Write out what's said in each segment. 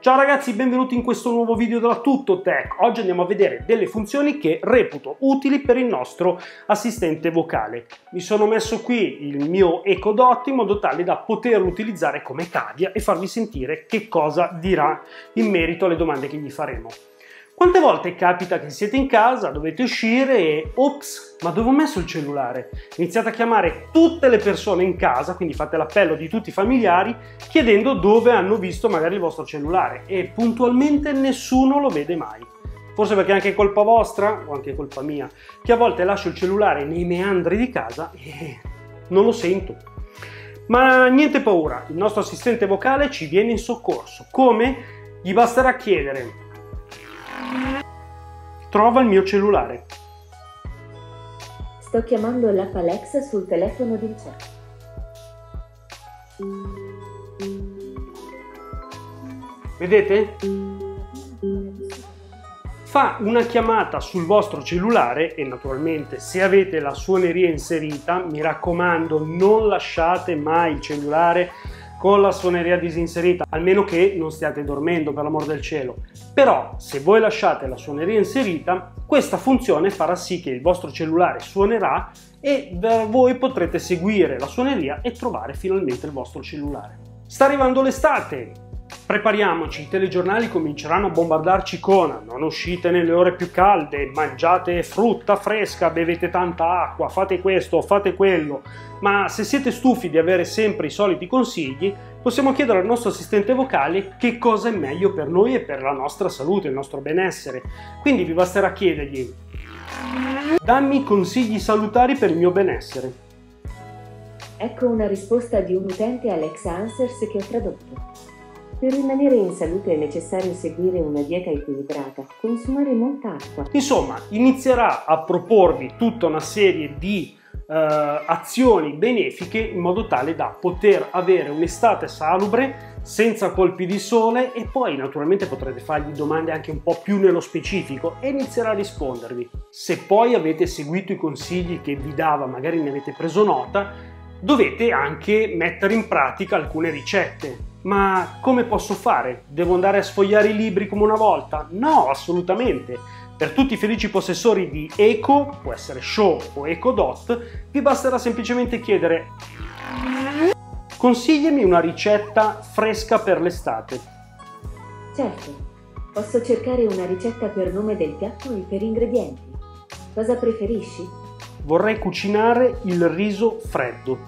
Ciao ragazzi, benvenuti in questo nuovo video della TuttoTech. Oggi andiamo a vedere delle funzioni che reputo utili per il nostro assistente vocale. Mi sono messo qui il mio Echo Dot in modo tale da poterlo utilizzare come cavia e farvi sentire che cosa dirà in merito alle domande che gli faremo. Quante volte capita che siete in casa, dovete uscire e ops, ma dove ho messo il cellulare? Iniziate a chiamare tutte le persone in casa, quindi fate l'appello di tutti i familiari, chiedendo dove hanno visto magari il vostro cellulare e puntualmente nessuno lo vede mai. Forse perché è anche colpa vostra o anche colpa mia, che a volte lascio il cellulare nei meandri di casa e non lo sento. Ma niente paura, il nostro assistente vocale ci viene in soccorso. Come? Gli basterà chiedere: trova il mio cellulare. Sto chiamando l'app Alexa sul telefono di Vincenzo. Vedete? Fa una chiamata sul vostro cellulare e naturalmente se avete la suoneria inserita, mi raccomando, non lasciate mai il cellulare con la suoneria disinserita, almeno che non stiate dormendo, per l'amor del cielo. Però se voi lasciate la suoneria inserita, questa funzione farà sì che il vostro cellulare suonerà e voi potrete seguire la suoneria e trovare finalmente il vostro cellulare. Sta arrivando l'estate, prepariamoci, i telegiornali cominceranno a bombardarci con: non uscite nelle ore più calde, mangiate frutta fresca, bevete tanta acqua, fate questo, fate quello. Ma se siete stufi di avere sempre i soliti consigli, possiamo chiedere al nostro assistente vocale che cosa è meglio per noi e per la nostra salute, il nostro benessere. Quindi vi basterà chiedergli: dammi consigli salutari per il mio benessere. Ecco una risposta di un utente Alexa Answers che ho tradotto. Per rimanere in salute è necessario seguire una dieta equilibrata, consumare molta acqua. Insomma, inizierà a proporvi tutta una serie di azioni benefiche in modo tale da poter avere un'estate salubre, senza colpi di sole, e poi naturalmente potrete fargli domande anche un po' più nello specifico e inizierà a rispondervi. Se poi avete seguito i consigli che vi dava, magari ne avete preso nota, dovete anche mettere in pratica alcune ricette. Ma come posso fare? Devo andare a sfogliare i libri come una volta? No, assolutamente! Per tutti i felici possessori di Echo, può essere Show o Echo Dot, vi basterà semplicemente chiedere: consigliami una ricetta fresca per l'estate. Certo, posso cercare una ricetta per nome del piatto e per ingredienti. Cosa preferisci? Vorrei cucinare il riso freddo.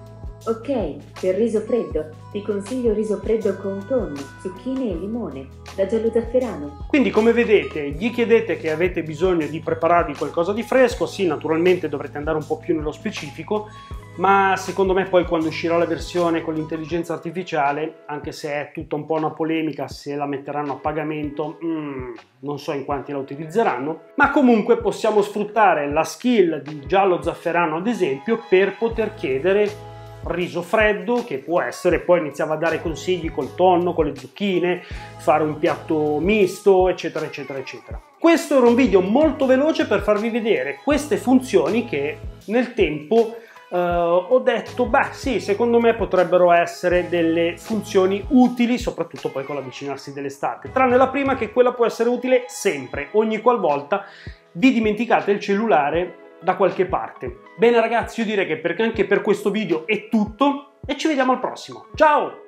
Ok, per riso freddo, ti consiglio riso freddo con tonno, zucchine e limone, da giallo zafferano. Quindi come vedete, gli chiedete che avete bisogno di prepararvi qualcosa di fresco, sì, naturalmente dovrete andare un po' più nello specifico, ma secondo me poi quando uscirà la versione con l'intelligenza artificiale, anche se è tutta un po' una polemica, se la metteranno a pagamento, non so in quanti la utilizzeranno, ma comunque possiamo sfruttare la skill di giallo zafferano ad esempio per poter chiedere riso freddo, che può essere, poi iniziava a dare consigli col tonno, con le zucchine, fare un piatto misto, eccetera eccetera eccetera. Questo era un video molto veloce per farvi vedere queste funzioni che nel tempo ho detto, beh sì, secondo me potrebbero essere delle funzioni utili, soprattutto poi con l'avvicinarsi dell'estate, tranne la prima, che quella può essere utile sempre, ogni qualvolta vi dimenticate il cellulare da qualche parte. Bene ragazzi, io direi che anche per questo video è tutto e ci vediamo al prossimo. Ciao!